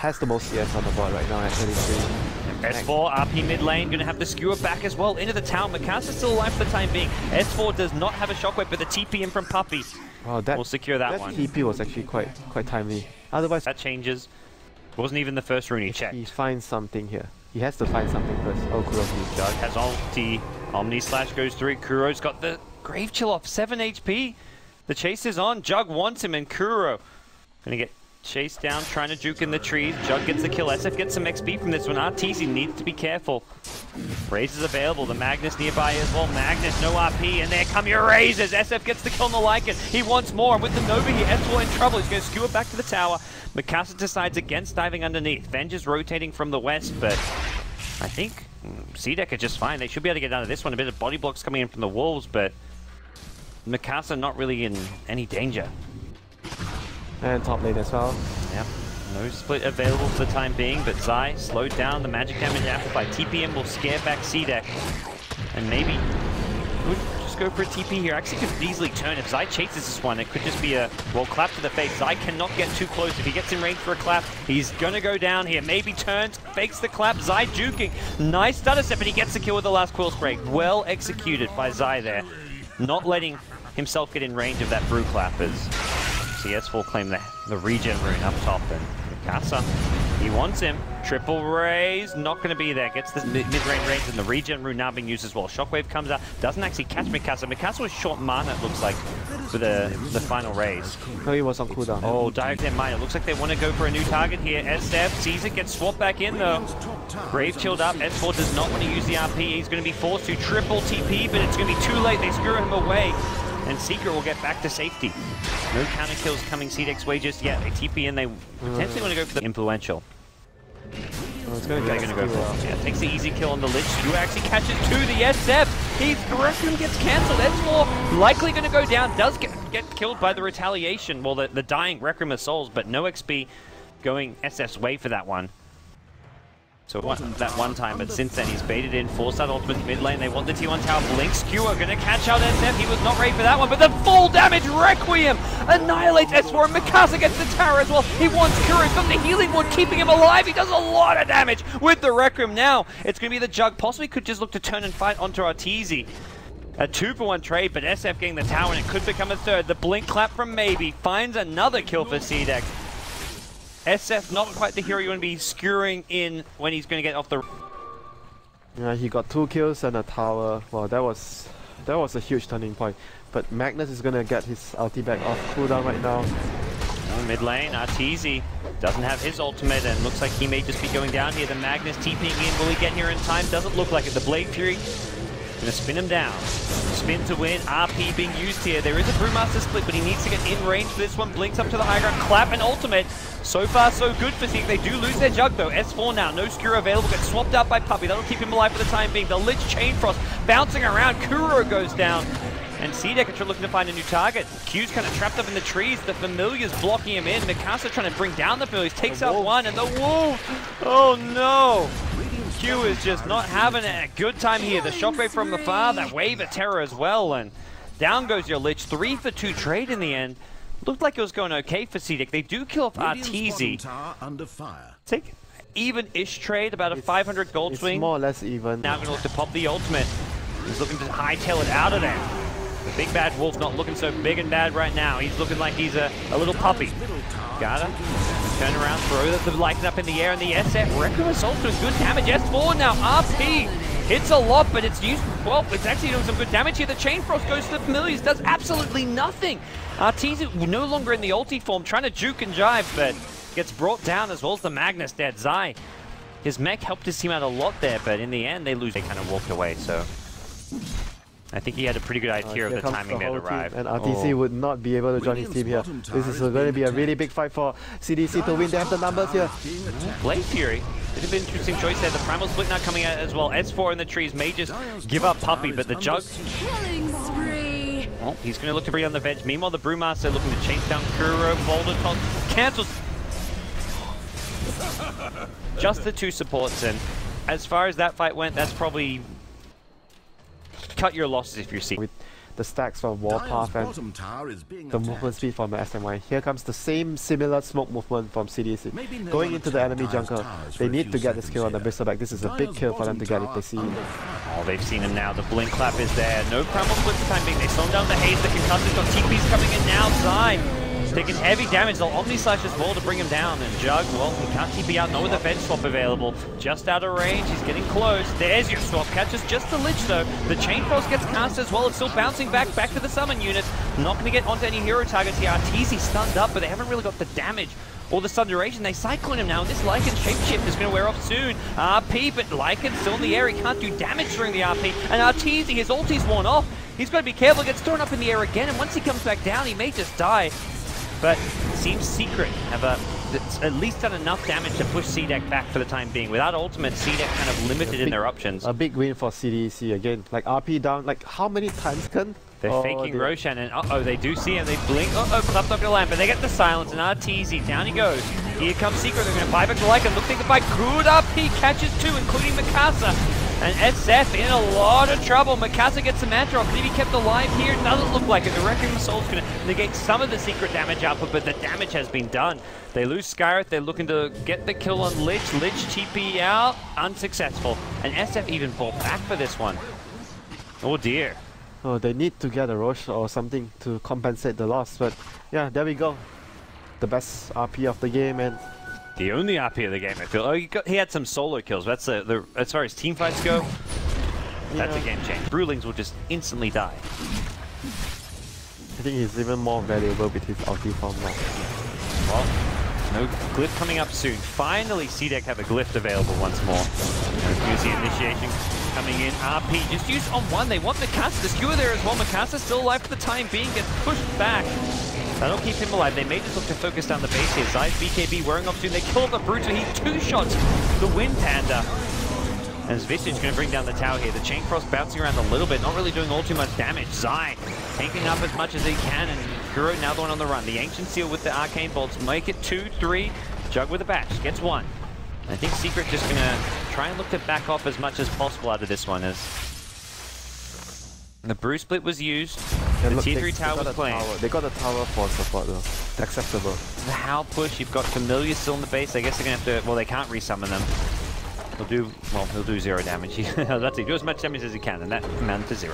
has the most CS on the board right now at 33. S4, RP mid lane, going to have the skewer back as well into the town. Mikasa's still alive for the time being. S4 does not have a shockwave, but the TP in from Puppey Wow, that will secure that one. TP was actually quite timely. Otherwise, that changes. Wasn't even the first rune he checked. he finds something here. He has to find something first. Oh, Kuroki. Jug has ulti. Omni Slash goes through. Kuro's got the Grave Chill off. 7 HP. The chase is on. Jug wants him, and Kuro gonna get chased down, trying to juke in the trees. Jug gets the kill. SF gets some XP from this one. RTZ needs to be careful. Raze is available. The Magnus nearby as well. Magnus, no RP, and there come your Razes. SF gets the kill on the Lycan. He wants more, and with the Nova here, S4 in trouble. He's going to skewer back to the tower. Mikasa decides against diving underneath. Venge is rotating from the west, but I think CDEC are just fine. They should be able to get out of this one. A bit of body blocks coming in from the wolves, but Mikasa not really in any danger. And top lane as well. Yep. No split available for the time being, but Zai slowed down the magic damage amplified. TPM will scare back CDEC. And maybe would just go for a TP here. Actually could easily turn. If Zai chases this one, it could just be a, well, clap to the face. Zai cannot get too close. If he gets in range for a clap, he's gonna go down here. Maybe turns, fakes the clap. Zai juking. Nice stutter step, and he gets the kill with the last quill spray. Well executed by Zai there. Not letting himself get in range of that brew clappers. CS4 claim the regen rune up top, and Mikasa, he wants him. Triple raise, not going to be there. Gets this mid-range range, and the regen rune now being used as well. Shockwave comes out, doesn't actually catch Mikasa. Mikasa was short mana, it looks like, for the final raise. No, he was on cooldown. Oh, direct in mine. It looks like they want to go for a new target here. SF sees it, gets swapped back in though. Grave chilled up. S4 does not want to use the RP. He's going to be forced to triple TP, but it's going to be too late. They screw him away. And Secret will get back to safety. No counter kills coming CDEC's way just yet. They TP in, they potentially want to go for the influential. Oh, it's gonna They're going to go for it. Yeah, takes the easy kill on the Lich. Who actually catches to the SF. He's Requiem gets cancelled. S4 likely going to go down. Does get killed by the retaliation. Well, the dying Requiem of Souls, but no XP going SF's way for that one. So that one time, but since then he's baited in, forced that ultimate mid lane. They want the T1 tower. Blink Skewer gonna catch out SF. He was not ready for that one, but the full damage Requiem annihilates S4, and Mikasa gets the tower as well. He wants Kuro. He's got the healing wood keeping him alive. He does a lot of damage with the Requiem. Now it's gonna be the Jug. Possibly could just look to turn and fight onto Arteezy. A 2-for-1 trade, but SF getting the tower, and it could become a third. The blink clap from Maybe finds another kill for CDEC. SF not quite the hero you want to be skewering in when he's going to get off the... Yeah, he got 2 kills and a tower. Wow, that was a huge turning point. But Magnus is gonna get his ulti back off cooldown right now. Mid lane, Arteezy doesn't have his ultimate, and looks like he may just be going down here. The Magnus TPing in, will he get here in time? Doesn't look like it. The Blade Fury gonna spin him down. Spin to win, RP being used here. There is a Brewmaster split, but he needs to get in range for this one. Blinks up to the high ground, clap and ultimate. So far, so good for Zeke. They do lose their Jug though. S4 now, no Skewer available, gets swapped out by Puppey. That'll keep him alive for the time being. The Lich Chain Frost bouncing around, Kuro goes down. And CDEC are looking to find a new target. Q's kind of trapped up in the trees. The Familiar's blocking him in. Mikasa trying to bring down the Familiars. Takes out one, and the Wolf! Oh no! Q is just not having a good time here. The shockwave from the far, that wave of terror as well, and down goes your Lich. 3-for-2 trade in the end. Looked like it was going okay for CDEC. They do kill off Arteezy. Take even-ish trade, about a 500 gold swing. It's more or less even. Now going to look to pop the ultimate. He's looking to hightail it out of there. The big bad wolf not looking so big and bad right now. He's looking like he's a little puppy. Gotta turn around, throw the Lycan up in the air, and the SF Requiem Assault doing good damage. S4 now, RP hits a lot, but it's used, well, it's actually doing some good damage here. The Chain Frost goes to the Familiars, does absolutely nothing. Arteezy no longer in the ulti form, trying to juke and jive, but gets brought down as well as the Magnus dead. Zai, his mech helped his team out a lot there, but in the end they lose. They kind of walked away, so I think he had a pretty good idea of the timing there to arrive. And RTC would not be able to join his team here. This is going to be a really big fight for CDC to win. They have the numbers here. Blade Fury, bit of an interesting choice there. The Primal Split now coming out as well. S4 in the trees may just give up Puppey, but the Jug... Oh, he's going to look to bring on the Venge. Meanwhile, the Brewmaster looking to chase down Kuro. Voldertoss cancels. Just the 2 supports, and as far as that fight went, that's probably cut your losses if you're seeing. the stacks from Warpath and the movement speed from the SMY. Here comes the same similar smoke movement from CDC. Going into the enemy jungle, they need to get this kill on the Bristleback. This is a big kill for them to get if they see him. Oh, they've seen him now. The blink clap is there. No primal split for the time being. They slow down the haze. The concussion's got TPs coming in now. Zai taking heavy damage. They'll Omni Slash as well to bring him down. And Jug, well, he can't TP out. No with a veg swap available. Just out of range. He's getting close. There's your swap. Catches just the Lich though. The Chain Frost gets cast as well. It's still bouncing back to the summon unit. Not going to get onto any hero targets here. Arteezy stunned up, but they haven't really got the damage or the stun duration. They cyclone him now, and this Lycan shapeshift is going to wear off soon. RP, but Lycan's still in the air. He can't do damage during the RP. And Arteezy, his ulti's worn off. He's got to be careful. He gets thrown up in the air again, and once he comes back down, he may just die. But it seems Secret have at least done enough damage to push CDEC back for the time being. Without ultimate, CDEC kind of limited in their options. A big win for CDC again. Like RP down, like how many times can? They're faking Roshan, and uh-oh, they do see him. They blink. Uh-oh, Club's not going to land, but they get the silence, and Arteezy, down he goes. Here comes Secret. They're going to buy back the Lycan. Looks like the fight. Good RP catches two, including Mikasa. And SF in a lot of trouble. Mikasa gets the Manta off. Can he be kept alive here? Doesn't look like it. The Wrecking Soul's going to negate some of the Secret damage output, but the damage has been done. They lose Skyreth. They're looking to get the kill on Lich. Lich TP out. Unsuccessful. And SF even fought back for this one. Oh dear. Oh, they need to get a Rosh or something to compensate the loss. But yeah, there we go. The best RP of the game, and the only RP of the game, I feel. Oh, he had some solo kills. That's as far as team fights go, that's a game change. Brewlings will just instantly die. I think he's even more valuable with his ulti form now. Well, no glyph coming up soon. Finally, CDEC have a glyph available once more. Here's the initiation coming in. RP just used on one. They want Mikasa. The skewer there as well. Mikasa still alive for the time being. Gets pushed back. That'll keep him alive. They may just look to focus down the base here. Zai's BKB wearing off soon. They kill the Brute. He two-shots the Wind Panda. And Visage going to bring down the tower here. The Chain Frost bouncing around a little bit, not really doing all too much damage. Zai tanking up as much as he can, and Kuro now the one on the run. The Ancient Seal with the Arcane Bolts make it 2-3. Jug with a batch, gets one. I think Secret just going to try and look to back off as much as possible out of this one, as the Brew Split was used. The T3 tower was playing. They got a tower for support though. Acceptable. The Howl push, you've got Familiar still in the base. I guess they're going to have to, well, they can't resummon them. He'll do 0 damage. That's it. Do as much damage as he can, and that amounted to 0.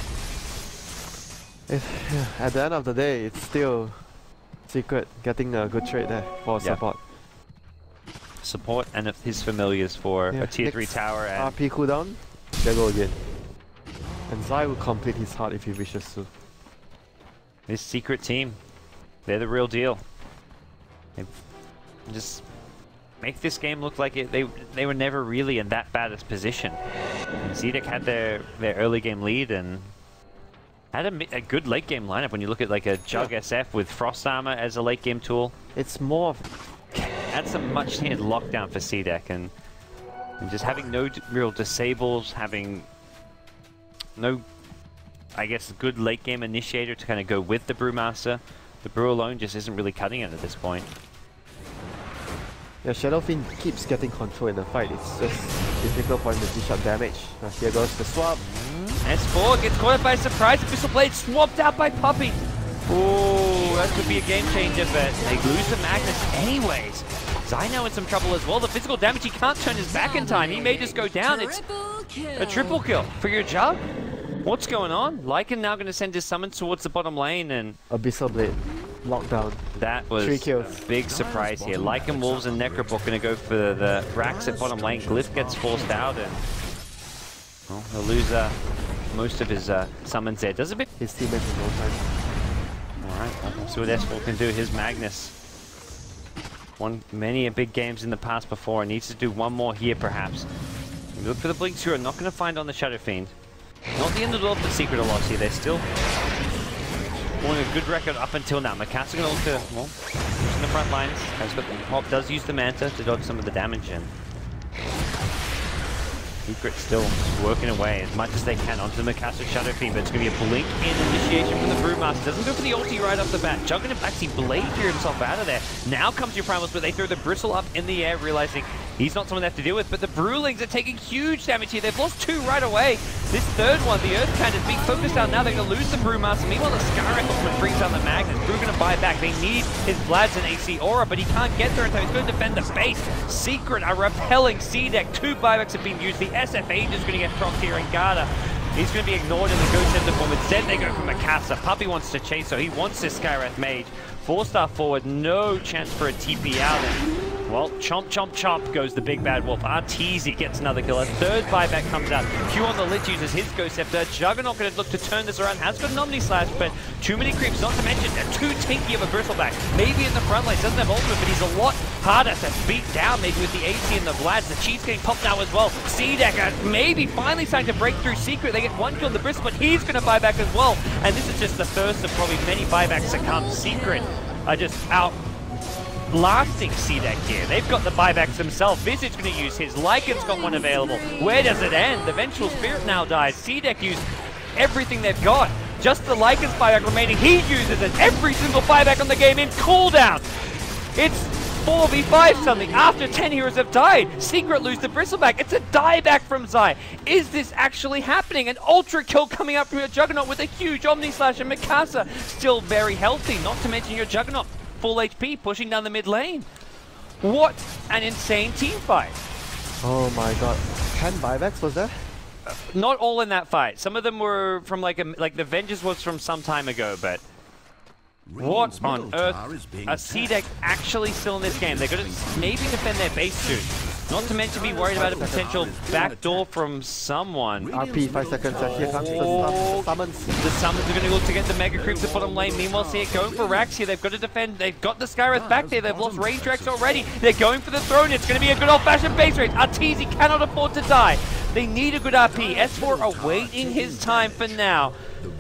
At the end of the day, it's still Secret getting a good trade there for support. Support and his familiars for a tier 3 tower. And RP cooldown, there go again. And Zai will complete his heart if he wishes to. This Secret team, they're the real deal. They just make this game look like they were never really in that bad a position. And CDEC had their early game lead and had a good late game lineup when you look at like a Jug SF with Frost Armor as a late game tool. It's more that's a much needed lockdown for CDEC, and just having no real disables, having no, I guess, good late game initiator to kind of go with the Brewmaster. The Brew alone just isn't really cutting it at this point. Yeah, Shadowfiend keeps getting control in the fight. It's just difficult for him to dish out damage. Here goes the swap. S4 gets caught by surprise. Pistol Blade swapped out by Puppey. Oh, that could be a game changer, but they lose the Magnus anyways. Zai now in some trouble as well. The physical damage, he can't turn his back in time. He may just go down. It's a triple kill for your Jug. What's going on? Lycan now going to send his summons towards the bottom lane, and Abyssal Blade lockdown. That was 3 kills. A big surprise here. Lycan, Wolves, and Necrobook going to go for the Rax at bottom lane. Glyph gets forced out, and well, he'll lose most of his summons there. Does a bit. His teammates in no time. Alright, we'll see what S4 can do. His Magnus won many big games in the past before, and needs to do one more here perhaps. We look for the Blink 2, not going to find on the Shadowfiend. Not the end of the world for Secret a lot here. They're still holding a good record up until now. Mikasa going to look to, well, in the front lines. Has got the Hop, does use the Manta to dodge some of the damage, and Secret still working away as much as they can onto the Mikasa Shadowfiend, but it's going to be a blink in initiation from the Brewmaster. Doesn't go for the ulti right off the bat. Juggernaut actually Blade cleared himself out of there. Now comes your Primal Split. They throw the Bristle up in the air, realizing He's not someone they have to deal with, but the Brewlings are taking huge damage here. They've lost 2 right away. This third one, the Earth Cannon, is being focused down now. They're going to lose the Brewmaster. Meanwhile, the Scarab ultimate brings down the Magnus. Brew going to buy back. They need his Vlad's and AC Aura, but he can't get there in time. He's going to defend the base. Secret, a repelling C-Deck. 2 buybacks have been used. The SFA is going to get procced here, and Garda, he's going to be ignored in the Ghost Center form. Instead, they go for Mikasa. Puppey wants to chase, so he wants this Skywrath Mage. 4-star forward, no chance for a TP out. And, well, chomp, chomp, chomp goes the big bad wolf. Arteezy gets another kill. A third buyback comes out. Q on the Lich uses his Ghost Scepter. Juggernaut going to look to turn this around. Has got an Omni Slash, but too many creeps. Not to mention, they're too tinky of a Bristleback. Maybe in the front line, doesn't have ultimate, but he's a lot harder to beat down, maybe with the AC and the Vlads. The Cheats getting popped now as well. C-Deck maybe finally starting to break through Secret. They get 1 kill on the Bristle, but he's going to buy back as well. And this is just the first of probably many buybacks to come. Secret are just outlasting C-Deck here. They've got the buybacks themselves. Visage going to use his. Lycan's got one available. Where does it end? The Vengeful Spirit now dies. C-Deck used everything they've got. Just the Lycan's buyback remaining. He uses it. Every single buyback on the game in cooldown. It's 4v5 something after 10 heroes have died. Secret lose the Bristleback. It's a dieback from Zai. Is this actually happening? An ultra kill coming up from your Juggernaut with a huge Omni Slash, and Mikasa still very healthy. Not to mention your Juggernaut full HP pushing down the mid lane. What an insane team fight. Oh my god. 10 buybacks was there? Not all in that fight. Some of them were from like the Vengeance was from some time ago, but what on earth? A C-Deck actually still in this game. They're going to maybe defend their base soon. Not to mention be worried about a potential backdoor from someone. RP 5 seconds, and here comes the summons. The summons are going to look to get the Mega Creeps to bottom lane. Meanwhile, see it going for Rax here. They've got to defend. They've got the Skywrath back there. They've lost Range Rex already. They're going for the throne. It's going to be a good old-fashioned base race. Arteezy cannot afford to die. They need a good RP. S4 are waiting his time for now.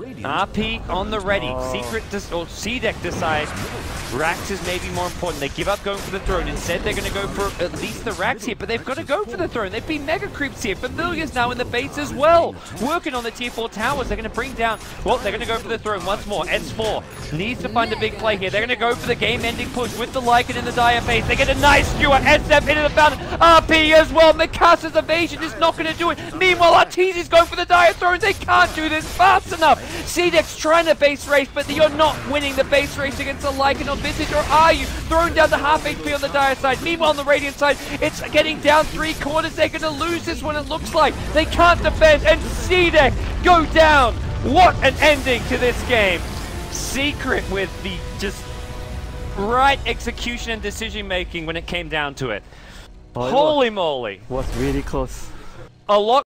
RP on the ready. Secret or C-Deck decides Rax is maybe more important. They give up going for the throne. Instead, they're going to go for at least the Rax here, but they've got to go for the throne. They've been Mega Creeps here. Familiar's now in the base as well. Working on the tier 4 towers. They're going to bring down, well, they're going to go for the throne once more. S4 needs to find a big play here. They're going to go for the game-ending push with the Lycan in the Dire base. They get a nice skewer. SF into the fountain. RP as well. Mikasa's evasion is not going to do it. Meanwhile, Arteezy's going for the Dire throne. They can't do this fast enough. C-Deck's trying to base race, but you're not winning the base race against a Lycan or Visage, or are you? Throwing down the half HP on the Dire side. Meanwhile, on the Radiant side, it's getting down 3/4. They're going to lose this one, it looks like. They can't defend, and C-Deck go down. What an ending to this game. Secret with the just right execution and decision making when it came down to it. Holy moly. Was really close. A lot